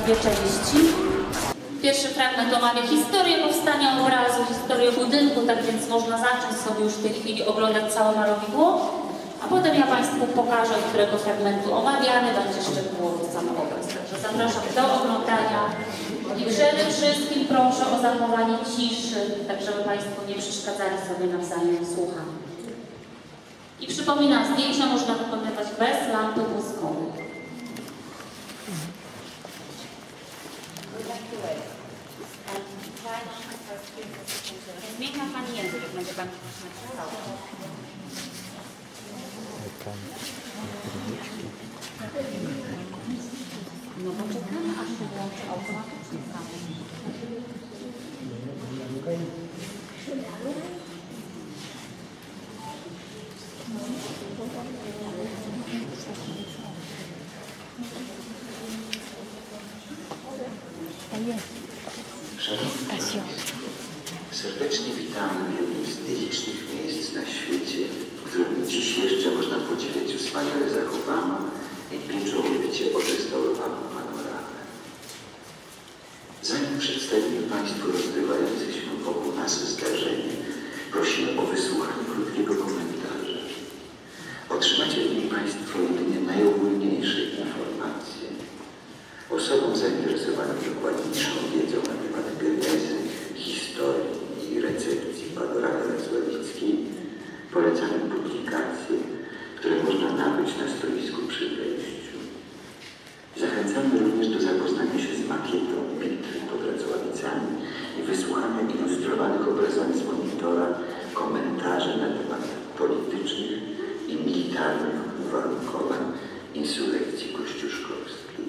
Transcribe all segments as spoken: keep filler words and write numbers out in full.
dwie części. Pierwszy fragment omawia historię powstania obrazu, historię budynku, tak więc można zacząć sobie już w tej chwili oglądać całe malowidło, a potem ja Państwu pokażę, od którego fragmentu omawiany będzie szczegółowo sam obraz. Także zapraszam do oglądania i przede wszystkim proszę o zachowanie ciszy, tak żeby Państwo nie przeszkadzali sobie nawzajem w słuchaniu. I przypominam, zdjęcia można wykonywać bez lampy błyskowej. Zmienia Pani język, jak będzie Pani napisała. No bo czekamy, aż się włączy automatycznie samo. Szanowni, serdecznie witamy w jednym z nielicznych miejsc na świecie, w którym dziś jeszcze można podziwiać wspaniale zachowaną i pieczołowicie odrestaurowaną panoramę. Zanim przedstawimy Państwu rozgrywające się wokół nas zdarzenie, prosimy o wysłuchanie krótkiego komentarza. Otrzymacie w nim Państwo jedynie najogólniejsze informacje. Osobom zainteresowanym dokładniejszą wiedzą na temat genezy, historii i recepcji panoramy racławickiej polecamy publikacje, które można nabyć na stoisku przy wejściu. Zachęcamy również do zapoznania się z makietą bitwy pod Racławicami i wysłuchania ilustrowanych obrazami z monitora komentarzy na temat politycznych i militarnych uwarunkowań insurekcji kościuszkowskiej.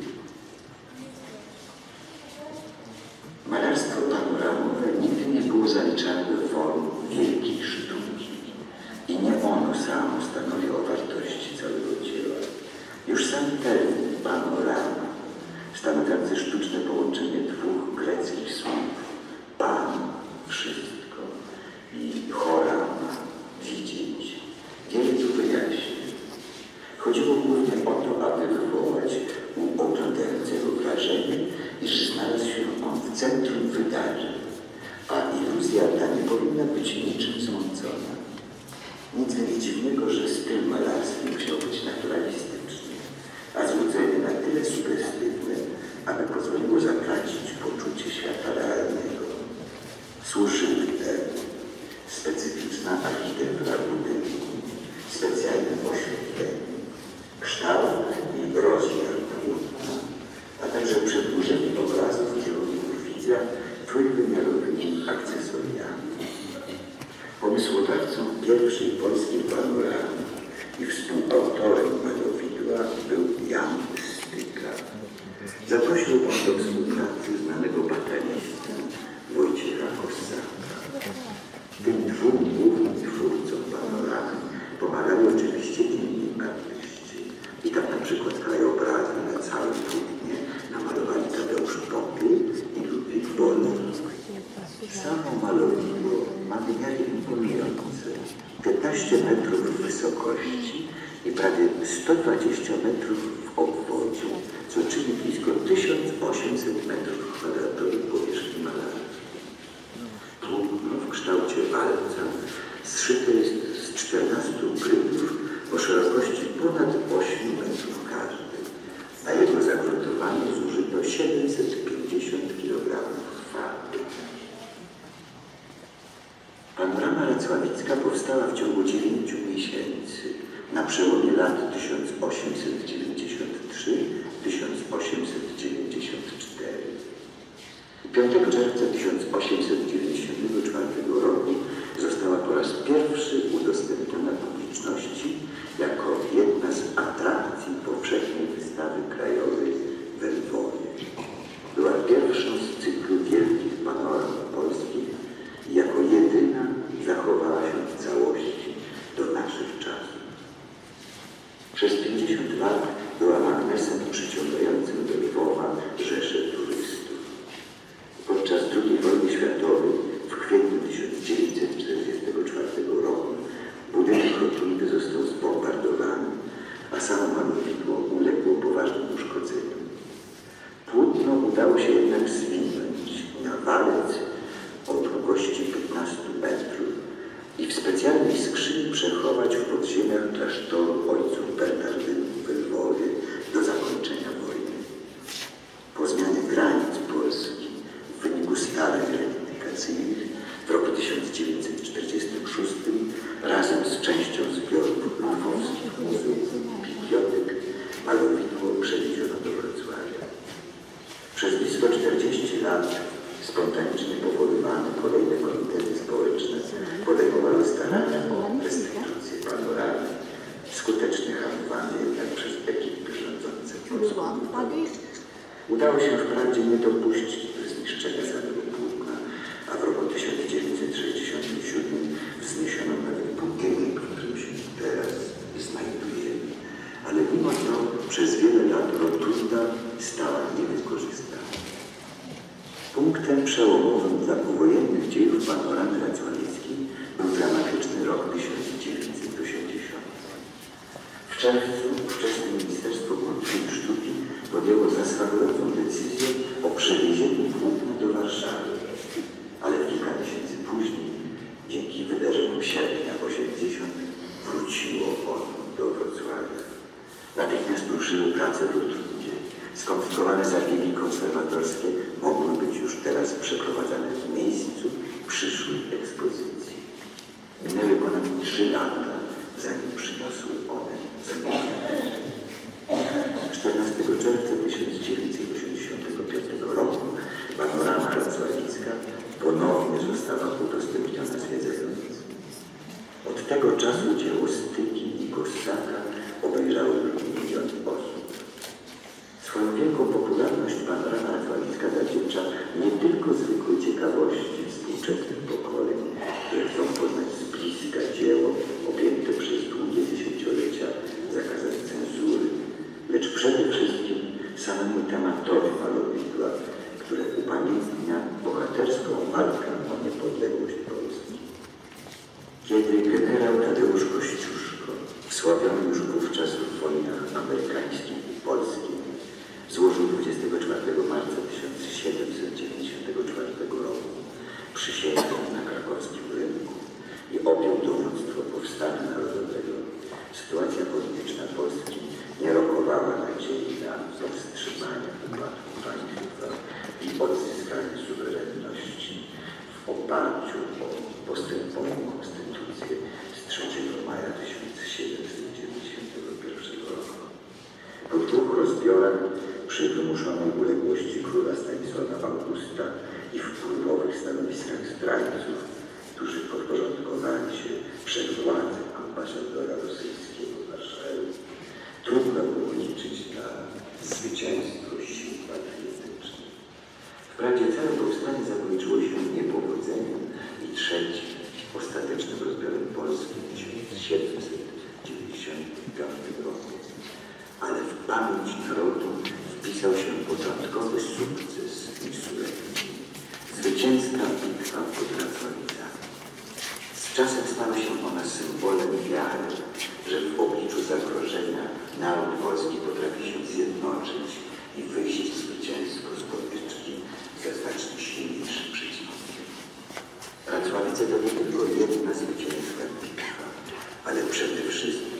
Malarstwo panoramowe nigdy nie było zaliczane do form wielkiej sztuki i nie ono samo stanowi o wartości całego dzieła. Już sam termin panorama stanowiący sztuczne połączenie dwóch greckich słów pan, wszystko i chorama, widzieć, wiele tu wyjaśni. Chodziło głównie o to, aby wywołać u oglądającego wrażenie, iż znalazł się on w centrum wydarzeń, a iluzja ta nie powinna być niczym zmącona. Nic nie dziwnego, że styl malarski musiał być naturalistyczny, a złudzenie na tyle sugestywne, aby pozwoliło zatracić poczucie świata realnego. Służyły temu specyficzna architektura budynku, specjalne oświetlenie, kształt i rozmiar płótna, a także przedłużenie obrazów kierunków widza trójwymiarowymi akcesoriami. Pomysłodawcą pierwszej polskiej panoramy i współautorem malowidła był Jan Styka. Zaprosił on do współpracy znanego batalistę Wojciecha Kossaka. Tym dwóm głównym twórcom panoramy pomagali oczywiście inni artyści. I tak na przykład krajobrazy na całym płótnie namalowali Tadeusz Popiel i Ludwik Wolny. Samo malowidło ma wymiary imponujące. piętnaście metrów wysokości i prawie sto dwadzieścia metrów w obwodzie, co czyni blisko tysiąc osiemset metrów kwadratowych powierzchni malarskiej. Płótno w kształcie walca zszyte jest z czternastu grypów o szerokości ponad ośmiu metrów każdy, a jego zagruntowanie zużyto siedemset pięćdziesiąt kilogramów farby. Panorama racławicka powstała w ciągu dziewięciu miesięcy na przełomie lat tysiąc osiemset dziewięćdziesiąt trzy do tysiąc osiemset dziewięćdziesiąt cztery. piątego czerwca tysiąc osiemset dziewięćdziesiątego czwartego roku została po raz pierwszy udostępniona publiczności jako jedna z atrakcji powszechnej wystawy krajowej w Lwowie. Była pierwszą z cyklu wielkich panoram polskich i jako jedyna zachowała się w całości do naszych czasów. Przez pięćdziesiąt lat była magnesem przyciągającym do Lwowa rzesze turystów. Podczas drugiej wojny światowej przechować w podziemiach klasztoru ojców Bernardynów we Lwowie do zakończenia wojny. Po zmianie granic Polski w wyniku starań reunifikacyjnych w roku tysiąc dziewięćset czterdziestym szóstym razem z częścią zbiorów lwowskich muzeów i bibliotek malowidło przewieziono do Wrocławia. Przez blisko czterdzieści lat spontanicznie powoływane kolejne komitety społeczne podejmowały starania o restytucję panoramy, skutecznie hamowane jednak przez ekipy rządzące Polską. Udało się wprawdzie nie dopuścić do zniszczenia całego płótna, a w roku tysiąc dziewięćset sześćdziesiątym siódmym wzniesiono nawet budynek, w którym się teraz znajdujemy. Ale mimo to przez wiele lat rotunda stała niewykorzystana. Punktem przełomowym dla powojennych dziejów panoramy racławickiej był dramatyczny rok tysiąc dziewięćset osiemdziesiąty. W czerwcu ówczesne Ministerstwo Kultury i Sztuki podjęło zaskarżającą decyzję o przewiezieniu płótna do Warszawy, ale kilka miesięcy później, dzięki wydarzeniom sierpnia osiemdziesiątego wróciło ono do Wrocławia. Natychmiast ruszyły prace w Rotundzie. Skonfiskowane zabiegi konserwatorskie mogły być już teraz przeprowadzane w miejscu przyszłej ekspozycji. Minęły ponad trzy lata, zanim przyniosły one zakończenie. czternastego czerwca tysiąc dziewięćset osiemdziesiątego piątego roku panorama racławicka ponownie została udostępniona zwiedzającym. Od tego czasu dzieło Styki i Kossaka obejrzały już miliony osób. Swoją wielką popularność panorama racławicka zawdzięcza nie tylko zwykłej ciekawości współczesnych pokoleń, które chcą poznać z bliska dzieło objęte przez długie dziesięciolecia zakazem cenzury, lecz przede wszystkim samemu tematowi malowidła, które upamiętnia bohaterską walkę o niepodległość Polski. Kiedy generał Tadeusz Kościuszko, wsławiony już wówczas w wojnach amerykańskich i polskich, złożył dwudziestego czwartego marca tysiąc siedemset dziewięćdziesiątego czwartego roku przysięgę na krakowskim rynku i objął dowództwo powstania narodowego, sytuacja polityczna Polski nie rokowała nadziei na powstrzymanie upadku państwa i odzyskanie suwerenności w oparciu o postępową konstytucję z trzeciego maja tysiąc siedemset dziewięćdziesiątego pierwszego roku. Po dwóch rozbiorach przy wymuszonej uległości króla Stanisława Augusta i wpływowych stanowiskach zdrajców, którzy podporządkowali się przed władzę ambasadora rosyjskiego w Warszawie, trudno było liczyć na zwycięstwo sił patriotycznych. Wprawdzie całe powstanie zakończyło się niepowodzeniem i trzecim, ostatecznym rozbiorem Polski w tysiąc siedemset dziewięćdziesiątym piątym roku, ale w pamięć narodu wpisał się początkowy sukces insurekcji, zwycięska bitwa pod Racławicami. Z czasem stała się ona symbolem wiary, że w obliczu zagrożenia naród polski potrafi się zjednoczyć i wyjść zwycięsko z potyczki ze znacznie silniejszym przeciwnikiem. Racławice to nie tylko jedna zwycięska bitwa, ale przede wszystkim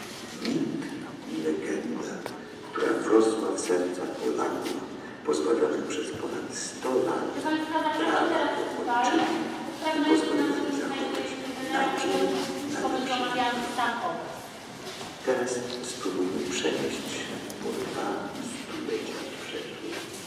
mit i legenda, która wrosła w sercach Polaków, pozbawionych przez ponad sto lat prawa do ojczyzny i pozbawiony zachować nadziei na lepsze. Teraz spróbujmy przenieść się po dwa stulecia przeszło.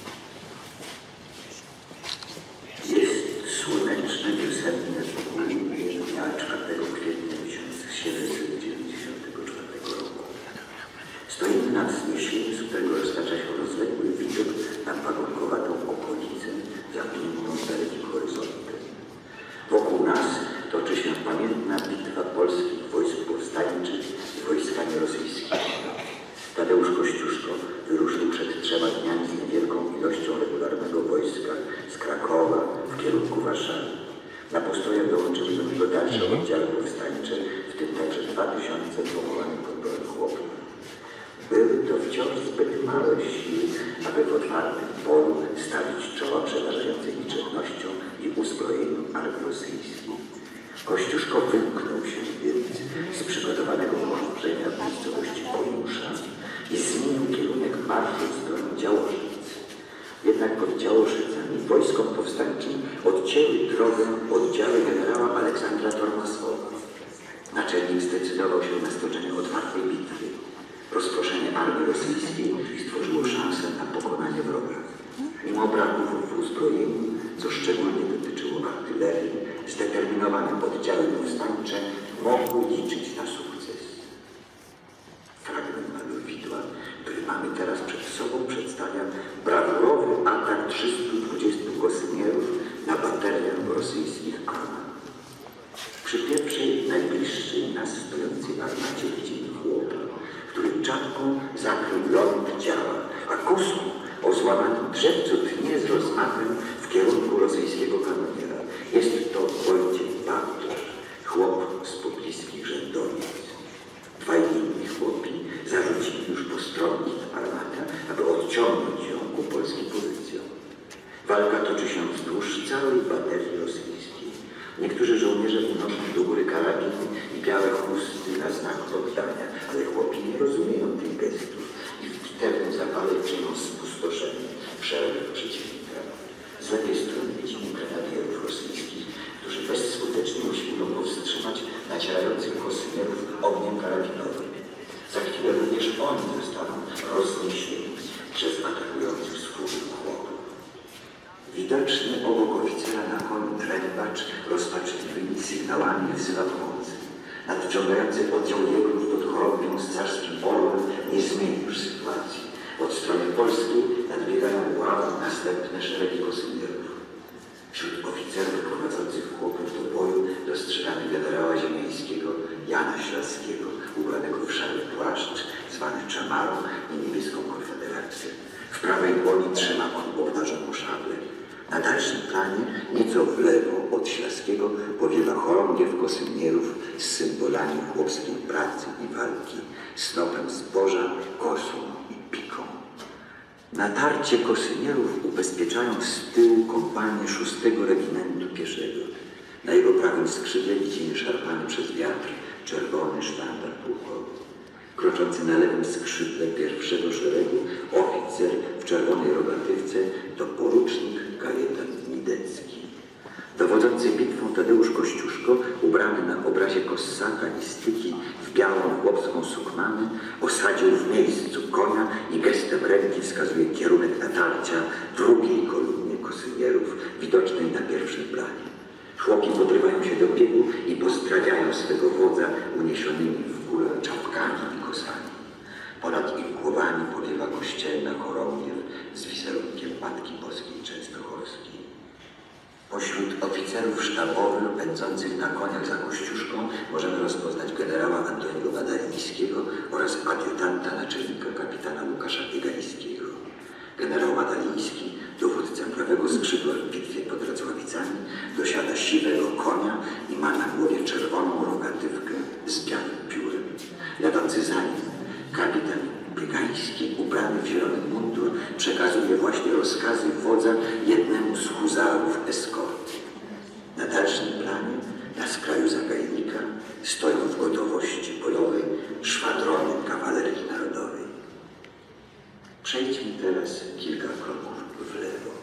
Jest słoneczne wiosenne południe dnia czwartego kwietnia tysiąc siedemset dziewięćdziesiątego czwartego roku. Stoimy nad wzniesieniem, z którego roztacza się rozległy widok na wagonkowatą okolicę, zamkniętą dalekim horyzontem. Wokół nas toczy się pamiętna bitwa polskich wojsk powstańczych z wojskami rosyjskimi. Tadeusz Kościuszko wyruszył przed trzema dniami z niewielką ilością regularnego wojska z Krakowa w kierunku Warszawy. Na postojach dołączyły do niego dalsze oddziały powstańcze, w tym także dwa tysiące powołanych podbornych chłopów. Były to wciąż zbyt małe siły, aby w otwartym polu stawić czoła przeważającej liczebnością i uzbrojeniu armii rosyjskiej. Kościuszko wymknął się więc z przygotowanego połączenia w miejscowości Koniusza i zmienił kierunek marszu w stronę Działoszyc. Jednak pod Działoszycami wojskom powstańczym odcięły drogę oddziały generała Aleksandra Tormasowa. Naczelnik zdecydował się na stoczenie otwartej bitwy. Rozproszenie armii rosyjskiej stworzyło szansę na pokonanie wroga. Mimo braków w uzbrojeniu, co szczególnie dotyczyło artylerii, zdeterminowane oddziały powstańcze mogły liczyć na sukces. Fragment malowidła, który mamy teraz przed sobą, przedstawia brawurowy atak trzystu dwudziestu kosynierów na baterię rosyjskich armat. Przy pierwszej, najbliższej nas stojącej armacie widzimy chłopa, który czapką zakrył ląd działa, a kusą o złamanym drzewcu tnie z rozmachem w kierunku rosyjskiego kanoniera. Jest to Wojciech Bartosz, chłop z pobliskich Rzędowic. Dwaj inni chłopi zarzucili już postronnik armatę, aby odciągnąć ją ku polskim pozycjom. Walka toczy się wzdłuż całej baterii rosyjskiej. Niektórzy żołnierze unoszą do góry karabiny i białe chusty na znak oddania, ale chłopi nie rozumieją tych gestów i w bitewnym zapale czynią spustoszenie szereg przeciwnika. Z lewej strony widzimy grenadierów rosyjskich, którzy bezskutecznie usiłują powstrzymać nacierających kosynierów ogniem karabinowym. Za chwilę również oni zostaną rozniesieni przez atakujących z góry chłopów. Widoczny obok oficera na koniu trębacz rozpaczliwymi sygnałami wzywa pomocy. Nadciągający oddział jegrów pod chorągwią z carskim orłem nie zmieni już sytuacji. Od strony polskiej nadbiegają ławy następne szeregi kosynierów. Wśród oficerów prowadzących chłopów do boju dostrzegamy generała ziemiańskiego Jana Ślaskiego, ubranego w szary płaszcz, zwany czamarą i niebieską konfederację. W prawej dłoni trzyma on obnażoną szablę. Na dalszym planie, nieco w lewo od Ślaskiego, powiewa chorągiew kosynierów z symbolami chłopskiej pracy i walki, snopem zboża, kosą i piką. Natarcie kosynierów ubezpieczają z tyłu kompanię szóstego regimentu pieszego. Na jego prawym skrzydle widzimy szarpany przez wiatr czerwony sztandar pułkowy. Kroczący na lewym skrzydle pierwszego szeregu oficer w czerwonej rogatywce to porucznik Kajetan Midecki. Dowodzący bitwą Tadeusz Kościuszko, ubrany na obrazie kossaka i styki w białą chłopską sukmanę, osadził w miejscu konia i gestem ręki wskazuje kierunek natarcia drugiej kolumnie kosynierów widocznej na pierwszym planie. Chłopi podrywają się do biegu i pozdrawiają swego wodza uniesionymi w górę czapkami i kosami. Ponad ich głowami powiewa kościelna chorągiew z wizerunkiem Matki Boskiej Częstochowskiej. Pośród oficerów sztabowych pędzących na koniach za Kościuszką możemy rozpoznać generała Antoniego Madalińskiego oraz adiutanta naczelnika kapitana Łukasza Biegańskiego. Generał Madaliński, dowódca prawego skrzydła w bitwie pod Racławicami, dosiada siwego konia i ma na głowie czerwoną rogatywkę z białym piórem. Jadący za nim, kapitan Biegański, ubrany w zielony mundur, przekazuje właśnie rozkazy wodza jednemu z huzarów eskorty. Na dalszym planie, na skraju zagajnika, stoją w gotowości bojowej szwadrony kawalerii narodowej. Przejdźmy teraz kilka kroków w lewo.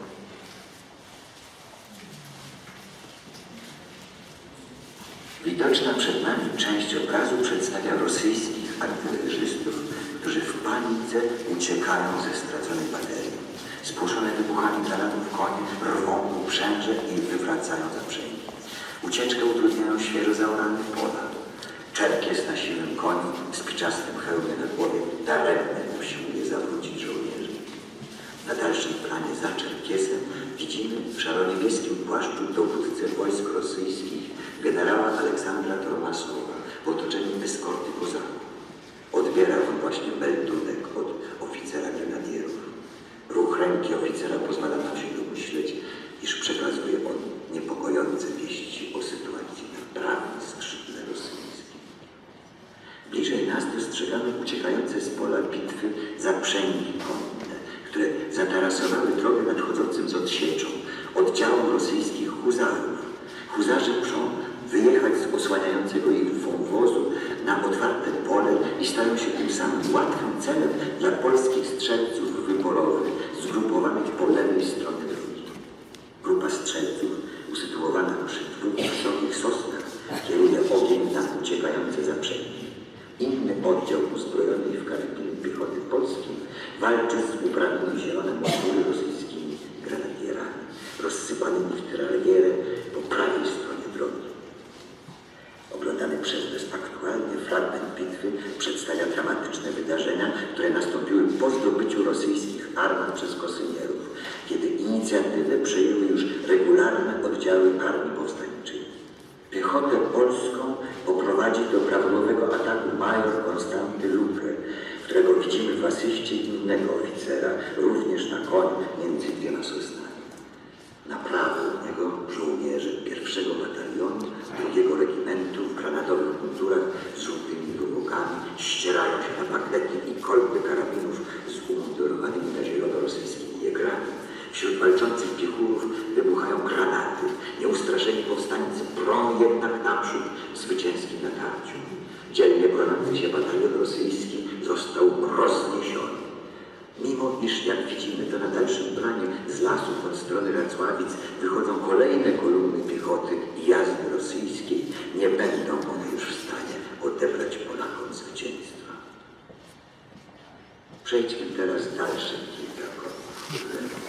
Widoczna przed nami część obrazu przedstawia rosyjskich artylerzystów, którzy w panice uciekają ze straconej baterii. Spłoszone wybuchami granatów konie rwą uprzęże i wywracają zaprzęgi. Ucieczkę utrudniają świeżo zaorane pola. Czerkies na siwym koniu z piczastym hełmem na głowie daremnie usiłuje zawrócić żołnierzy. Na dalszym planie za Czerkiesem widzimy w szaroniebieskim płaszczu dowódcę wojsk rosyjskich generała Aleksandra Tormasowa w otoczeniu eskorty kozaków. Odbiera on właśnie meldunek od oficera grenadierów. Ruch ręki oficera pozwala nam się domyśleć, iż przekazuje on niepokojące wieści o sytuacji na prawym skrzydle rosyjskim. Bliżej nas dostrzegamy uciekające z pola bitwy zaprzęgi konne, które zatarasowały drogę nadchodzącym z odsieczą oddziałom rosyjskich huzarów. Huzarze muszą wyjechać z osłaniającego ich wąwozu na otwarte pole i stają się tym samym łatwym celem dla polskich strzelców wyborowych zgrupowanych po lewej stronie drogi. Grupa strzelców usytuowana przy dwóch wysokich sosnach kieruje ogień na uciekające zaprzęgi. Inny oddział uzbrojony w karabiny piechoty polskiej walczy z ubranymi w zielone mundury rosyjskimi grenadierami, rozsypanymi w tyralierę po prawej stronie drogi. Oglądany przez nas aktualnie fragment bitwy przedstawia dramatyczne wydarzenia, które nastąpiły po zdobyciu rosyjskich armat przez kosynierów, kiedy inicjatywę przejęły już regularne oddziały armii powstańczej. Piechotę polską poprowadzi do brawurowego ataku major Konstanty Lukę, którego widzimy w asyście innego oficera, również na koniu między dwiema sosnami. Na prawo od niego żołnierze pierwszego batalionu, drugiego regimentu w granatowych mundurach z żółtymi rubokami ścierają się na bagnety i kolby karabinów z umundurowanymi na zielono rosyjskimi jegrami. Wśród walczących piechurów wybuchają granaty. Nieustraszeni powstańcy prą jednak naprzód w zwycięskim natarciu. Dzielnie broniący się batalion rosyjski został rozniesiony. Mimo iż, jak widzimy to na dalszym planie, z lasów od strony Racławic wychodzą kolejne kolumny piechoty i jazdy rosyjskiej, nie będą one już w stanie odebrać Polakom zwycięstwa. Przejdźmy teraz dalsze kilka kroków.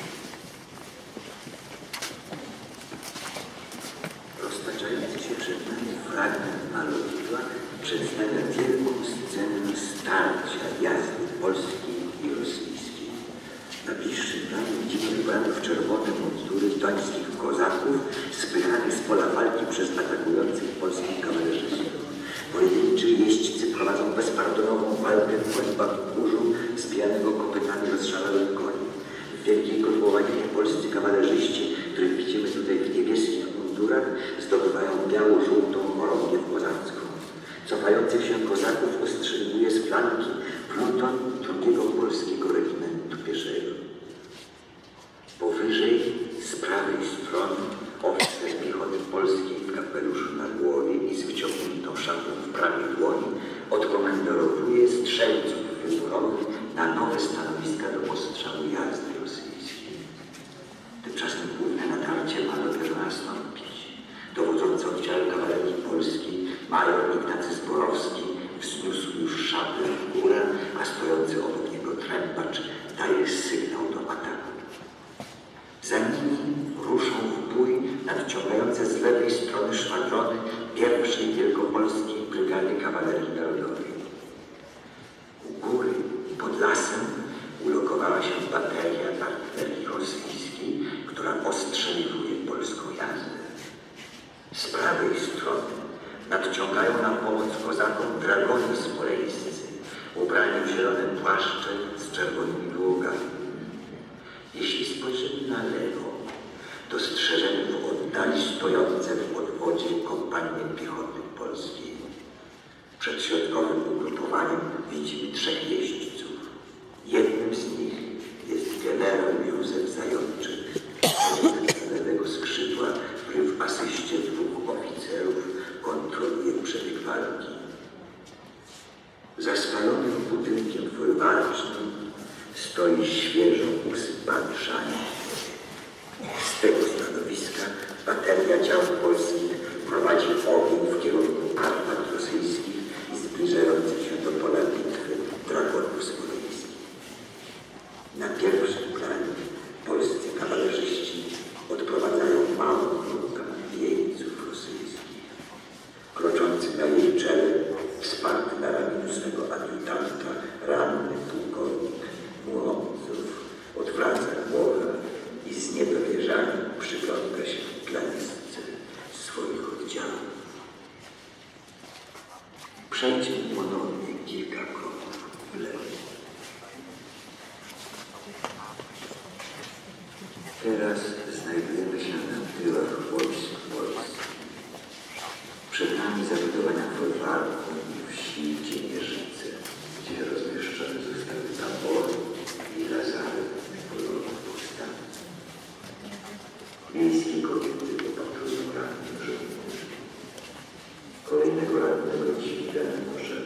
Roztaczający się przed nami fragment malowidła przedstawia wielką scenę starcia jazdy polskiej i rosyjskiej. Na bliższym planie widzimy ubranych w czerwone mundury tońskich kozaków spychanych z pola walki przez atakujących polskich kawalerzystów. Pojedynczy jeźdźcy prowadzą bezpardonową walkę w kłębach kurzu zbijanego kopytami rozszalałych koni. W wielkiej kotłowaninie polscy kawalerzyści, których widzimy tutaj w niebieskich mundurach, zdobywają biało-żółtą chorągiew kozacką. Cofających się kozaków ostrzeliwuje z flanki pluton drugiego polskiego regimentu pieszego. Powyżej, z prawej strony, oficer piechoty polskiej w kapeluszu na głowie i z wyciągniętą szatą w prawej dłoni odkomendorowuje strzelców wyborowych na nowe stanowiska do postrzału jazdy rosyjskiej. Tymczasem główne natarcie ma dopiero nastąpić. Dowodzący oddziałem kawalerii polskiej, major Ignacy Zborowski, wzniósł już szablę w górę, a stojący obok niego trębacz daje sygnał do ataku. Za nimi ruszą w bój nadciągające z lewej strony szwadrony pierwszej Wielkopolskiej Brygady Kawalerii Narodowej. U góry, pod lasem, ulokowała się bateria artylerii rosyjskiej, która ostrzeliwuje polską jazdę. Z prawej strony nadciągają na pomoc kozakom dragoni smolejscy, ubrani w zielone płaszcze z czerwonymi wyłogami. Jeśli spojrzymy na lewo, dostrzeżemy w oddali stojące w odwodzie kompanie piechoty polskiej. Przed środkowym ugrupowaniem widzimy trzech jeźdźców. Jednym z nich jest generał Józef Zajączek, z lewego skrzydła, który w asyście dwóch oficerów kontroluje przebieg walki. Za spalonym budynkiem folwarcznym stoi świeżo usypany szaniec. Z tego stanowiska bateria dział polskich prowadzi ogień w kierunku armat rosyjskich i zbliżających się do pola bitwy dragonów smoleńskich. Na pierwszym planie polscy kawalerzyści odprowadzają małą grupę jeńców rosyjskich. Kroczący na jej czele, wsparty na ramieniu swego adiutanta, ranny pułkownik Mułomców odwraca głowę i z niedowierzaniem przygląda się w planistce swoich oddziałów. Przejdźmy ponownie kilka kroków w lewo. Teraz znajdujemy się na tyłach wojsk polskich. Przed nami zabudowania folwarku i wsi Ciemierzyce, gdzie rozmieszczone zostały tabory i lazary polowych powstańców. Miejskie kobiety opatrują rannych żołnierzy. Kolejnego rannego dźwiga noszę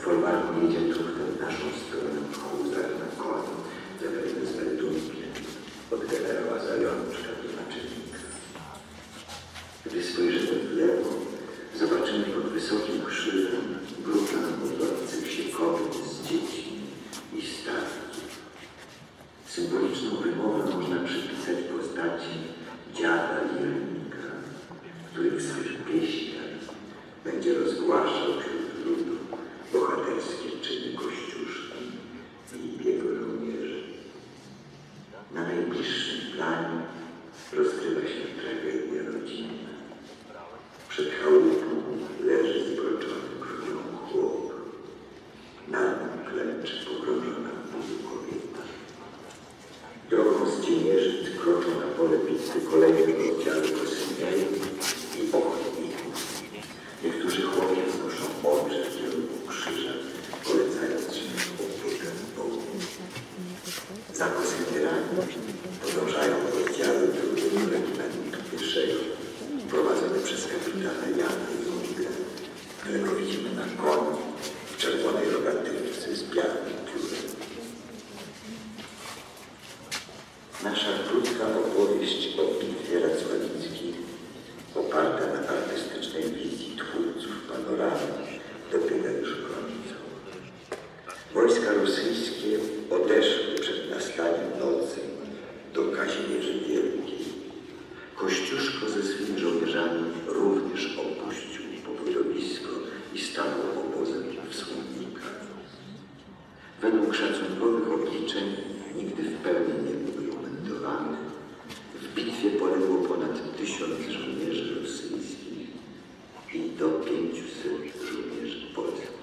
folwarku jedzie truchtem w naszą stronę huzar na koniu, zapewne z meldunkiem od generała Zajączka do naczelnika. Gdy spojrzymy w lewo, zobaczymy pod wysokim krzyżem grupę modlących się kobiet z dziećmi i starców. Symboliczną wymowę można przypisać postaci dziada Jeremika, który w swych pieśniach będzie rozgłaszał wśród ludu bohaterskie czyny Kościuszki i jego żołnierzy. Na najbliższym planie rozgrywa się tragedia rodzinna. Przed chałupą leży zbroczony krwią chłop. Na nim klęczy pogrążona w bólu kobieta. Drogą z Ciemierzyc kroczą na pole bitwy kolejne oddziały Kosinieli i ochotników. Niektórzy chłopie znoszą oręże w kierunku krzyża, polecając się opiekę Bogu. Za Kosynierami podążają oddziały drugiego regimentu pierwszego, prowadzone przez kapitana Jana Zungę, którego widzimy na koniu w czerwonej rogatywce z białym piórem. Nasza krótka opowieść o bitwie racławickiej, oparta na artystycznej wizji twórców panoramy, dobiega już końca. Wojska rosyjskie odeszły przed nastaniem nocy do Kazimierzy Wielkiej. Kościuszko ze swymi żołnierzami również opuścił powodowisko i stanął obozem w Słomnikach. Według szacunkowych obliczeń nigdy w pełni nie był umentowany. W bitwie poległo ponad tysiąc żołnierzy rosyjskich i do pięciuset żołnierzy polskich.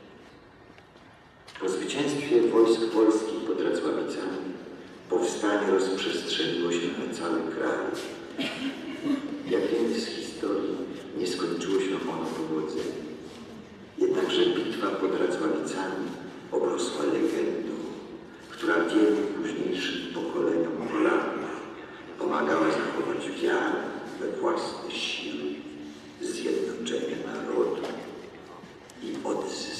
Po zwycięstwie wojsk polskich pod Racławicami powstanie rozprzestrzeniło się na cały kraj. Jak wiemy z historii, nie skończyło się ono powodzeniem. Jednakże bitwa pod Racławicami obrosła legendą, która wielu późniejszym pokoleniom Polaków pomagała zachować wiarę we własne siły, zjednoczenie narodu i odzyskanie